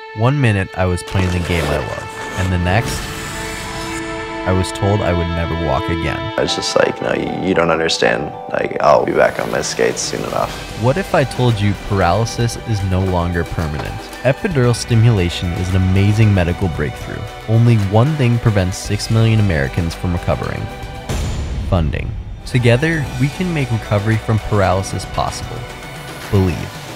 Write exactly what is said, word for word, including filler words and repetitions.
One minute I was playing the game I love, and the next, I was told I would never walk again. I was just like, no, you, you don't understand. Like, I'll be back on my skates soon enough. What if I told you paralysis is no longer permanent? Epidural stimulation is an amazing medical breakthrough. Only one thing prevents six million Americans from recovering: funding. Together, we can make recovery from paralysis possible. Believe.